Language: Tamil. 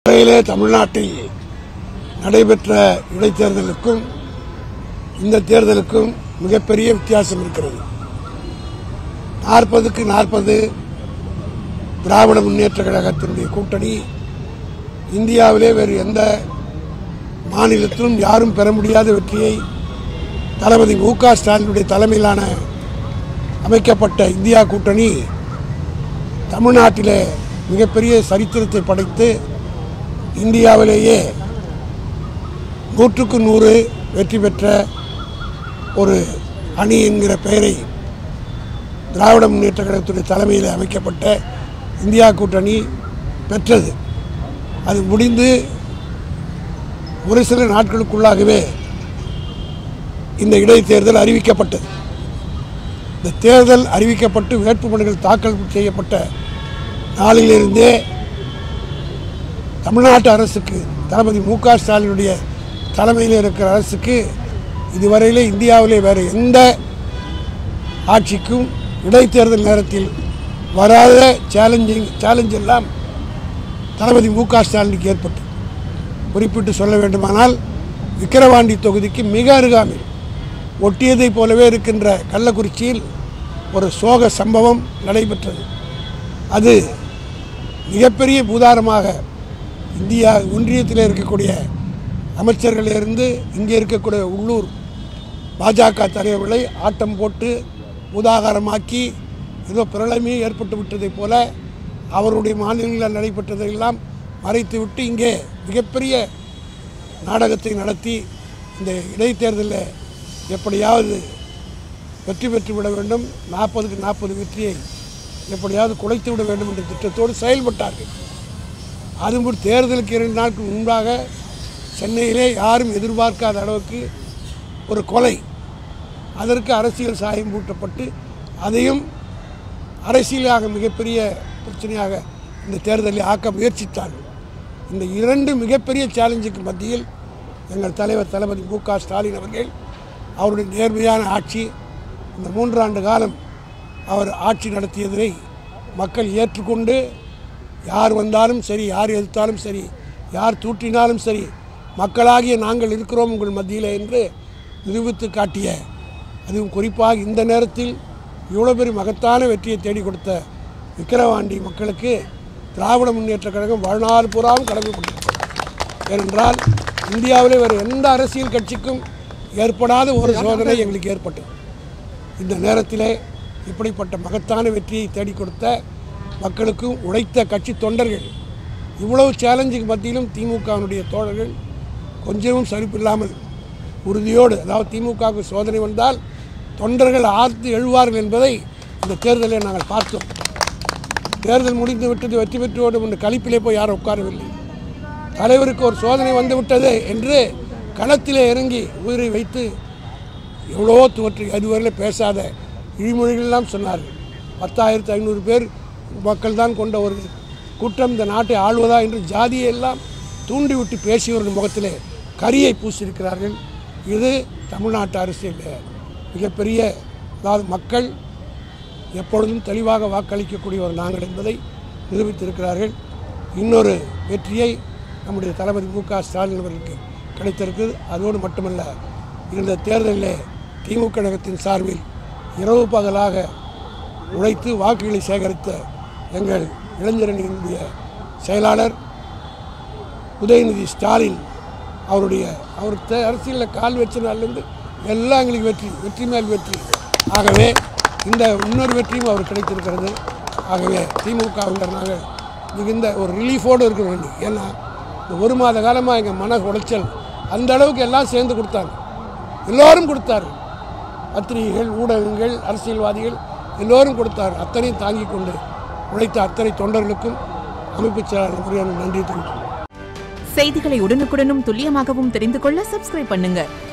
இதுவரையிலே தமிழ்நாட்டில் நடைபெற்ற இடைத்தேர்தலுக்கும் இந்த தேர்தலுக்கும் மிகப்பெரிய வித்தியாசம் இருக்கிறது. 40க்கு 40 திராவிட முன்னேற்ற கழகத்தினுடைய கூட்டணி இந்தியாவிலே வேறு எந்த மாநிலத்திலும் யாரும் பெற முடியாத வெற்றியை தளபதி மு.க. ஸ்டாலினுடைய தலைமையிலான அமைக்கப்பட்ட இந்தியா கூட்டணி தமிழ்நாட்டிலே மிகப்பெரிய சரித்திரத்தை படைத்து இந்தியாவிலேயே 100க்கு 100 வெற்றி பெற்ற ஒரு அணி என்கிற பெயரை திராவிட முன்னேற்ற கழகத்துடைய தலைமையில் அமைக்கப்பட்ட இந்தியா கூட்டணி பெற்றது. அது முடிந்து ஒரு சில நாட்களுக்குள்ளாகவே இந்த இடைத்தேர்தல் அறிவிக்கப்பட்டது. இந்த தேர்தல் அறிவிக்கப்பட்டு வேட்புமனுக்கள் தாக்கல் செய்யப்பட்ட நாளிலிருந்தே தமிழ்நாட்டு அரசுக்கு, தளபதி மு.க. ஸ்டாலினுடைய தலைமையில் இருக்கிற அரசுக்கு இதுவரையிலே இந்தியாவிலே வேறு எந்த ஆட்சிக்கும் இடைத்தேர்தல் நேரத்தில் வராத சேலஞ்ச் எல்லாம் தளபதி மு.க. ஸ்டாலினுக்கு ஏற்பட்டு, குறிப்பிட்டு சொல்ல வேண்டுமானால் விக்கிரவாண்டி தொகுதிக்கு மிக அருகாமையில் ஒட்டியதைப் போலவே இருக்கின்ற கள்ளக்குறிச்சியில் ஒரு சோக சம்பவம் நடைபெற்றது. அது மிகப்பெரிய பூதாரமாக இந்தியா ஒன்றியத்தில் இருக்கக்கூடிய அமைச்சர்களிலிருந்து இங்கே இருக்கக்கூடிய உள்ளூர் பாஜக தலைவர்களை ஆட்டம் போட்டு பூதாகாரமாக்கி ஏதோ பிரளயமே ஏற்பட்டு விட்டதைப் போல அவருடைய மாநிலங்களில் நடைபெற்றதையெல்லாம் மறைத்துவிட்டு இங்கே மிகப்பெரிய நாடகத்தை நடத்தி இந்த இடைத்தேர்தலில் எப்படியாவது வெற்றி பெற்று விட வேண்டும், 40க்கு 40 வெற்றியை எப்படியாவது குலைத்து விட வேண்டும் என்ற திட்டத்தோடு செயல்பட்டார்கள். அதுவும் தேர்தலுக்கு 2 நாட்கள் முன்பாக சென்னையிலே யாரும் எதிர்பார்க்காத அளவுக்கு ஒரு கொலை, அதற்கு அரசியல் சாயம் பூட்டப்பட்டு அதையும் அரசியலாக மிகப்பெரிய பிரச்சனையாக இந்த தேர்தலை ஆக்க முயற்சித்தார்கள். இந்த 2 மிகப்பெரிய சேலஞ்சுக்கு மத்தியில் எங்கள் தலைவர் தளபதி மு.க. ஸ்டாலின் அவர்கள் அவருடைய நேர்மையான ஆட்சி, இந்த 3 ஆண்டு காலம் அவர் ஆட்சி நடத்தியதை மக்கள் ஏற்றுக்கொண்டு, யார் வந்தாலும் சரி, யார் எதிர்த்தாலும் சரி, யார் தூற்றினாலும் சரி, மக்களாகிய நாங்கள் இருக்கிறோம் உங்கள் மத்தியில் என்று நிரூபித்து காட்டிய, அதுவும் குறிப்பாக இந்த நேரத்தில் இவ்வளோ பெரிய மகத்தான வெற்றியை தேடி கொடுத்த விக்கிரவாண்டி மக்களுக்கு திராவிட முன்னேற்ற கழகம் வாழ்நாள் பூராவும் கடமைப்பட்டிருக்கிறது. ஏனென்றால் இந்தியாவிலே வேறு எந்த அரசியல் கட்சிக்கும் ஏற்படாத ஒரு சோதனை எங்களுக்கு ஏற்பட்டது. இந்த நேரத்திலே இப்படிப்பட்ட மகத்தான வெற்றியை தேடி கொடுத்த மக்களுக்கும் உழைத்த கட்சி தொண்டர்கள், இவ்வளவு சேலஞ்சுக்கு மத்தியிலும் திமுகவினுடைய தோழர்கள் கொஞ்சமும் சலிப்பில்லாமல் உறுதியோடு, அதாவது திமுகவுக்கு சோதனை வந்தால் தொண்டர்கள் ஆர்த்து எழுவார்கள் என்பதை இந்த தேர்தலில் நாங்கள் பார்த்தோம். தேர்தல் முடிந்து விட்டது, வெற்றி பெற்று வேண்டும் என்ற களிப்பிலே போய் யாரும் உட்காரவில்லை. தலைவருக்கு ஒரு சோதனை வந்து விட்டது என்று களத்திலே இறங்கி உயிரை வைத்து எவ்வளோ தோற்று அதுவரையில் பேசாத இழிமொழிகளெல்லாம் சொன்னார்கள். 10,500 பேர் மக்கள் தான் கொண்ட ஒரு கூட்டம் இந்த நாட்டை ஆளுவதா என்று ஜாதியை எல்லாம் தூண்டிவிட்டு பேசியவர்கள் முகத்திலே கரியை பூசியிருக்கிறார்கள். இது தமிழ்நாட்டு அரசியல் மிகப்பெரிய, அதாவது மக்கள் எப்பொழுதும் தெளிவாக வாக்களிக்கக்கூடிய ஒரு நாங்கள் என்பதை நிரூபித்திருக்கிறார்கள். இன்னொரு வெற்றியை நம்முடைய தளபதி மு.க. ஸ்டாலின் அவர்களுக்கு கிடைத்திருக்குது. அதோடு மட்டுமல்ல, இந்த தேர்தலில் திமுக கழகத்தின் சார்பில் இரவு பகலாக உழைத்து வாக்குகளை சேகரித்த எங்கள் இளைஞரணியினுடைய செயலாளர் உதயநிதி ஸ்டாலின் அவர் அரசியலில் கால் வச்ச நாளிலிருந்து எல்லாம் எங்களுக்கு வெற்றி மேல் வெற்றி. ஆகவே இந்த இன்னொரு வெற்றியும் அவர் கிடைத்திருக்கிறது. ஆகவே திமுகவினர் நாங்கள் மிகுந்த ஒரு ரிலீஃபோடு இருக்க வேண்டும். ஏன்னா இந்த 1 மாத காலமாக எங்கள் மன உளைச்சல் அந்த அளவுக்கு எல்லாம் சேர்ந்து கொடுத்தாங்க, எல்லோரும் கொடுத்தார்கள். பத்திரிகைகள், ஊடகங்கள், அரசியல்வாதிகள் எல்லோரும் கொடுத்தார்கள். அத்தனையும் தாங்கி கொண்டு உழைத்த அத்தனை தொண்டர்களுக்கும் அமைப்பு செயலாளர் முறையான நன்றி தெரிவித்துள்ளோம். செய்திகளை உடனுக்குடனும் துல்லியமாகவும் தெரிந்து கொள்ள சப்ஸ்கிரைப் பண்ணுங்க.